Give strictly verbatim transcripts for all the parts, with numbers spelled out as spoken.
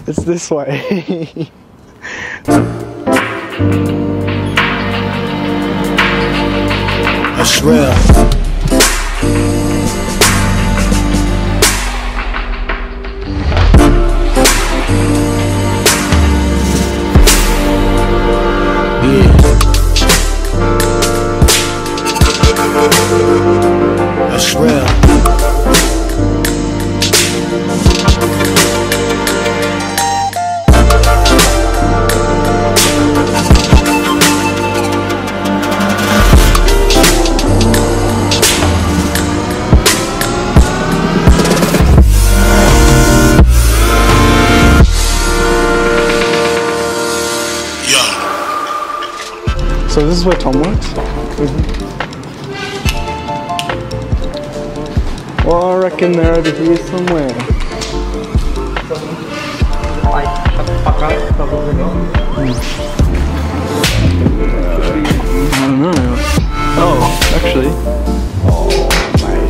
It's this way. That's real. That's real. So this is where Tom works? Mm-hmm. Well, I reckon they're over here somewhere. Like, shut the fuck up, probably not. Mm. I don't know. Oh, actually. Oh, mate.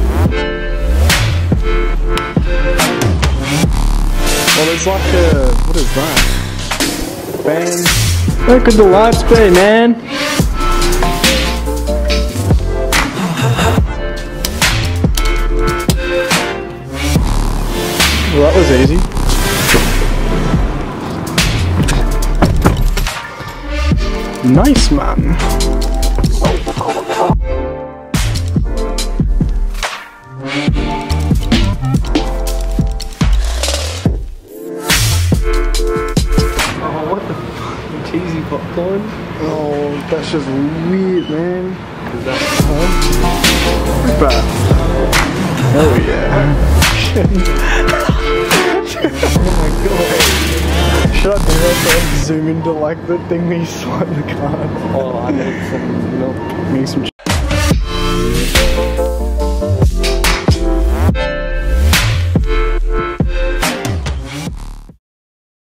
Well, there's like a... what is that? Band. Where could the lights be, man? Well, that was easy. Nice, man. Oh, what the fuck? Cheesy popcorn? Oh, that's just weird, man. Is that fun? But, hell yeah. Oh my god. Should I do that so I zoom into like the thing where you swipe the card? Oh, I need some milk. Need some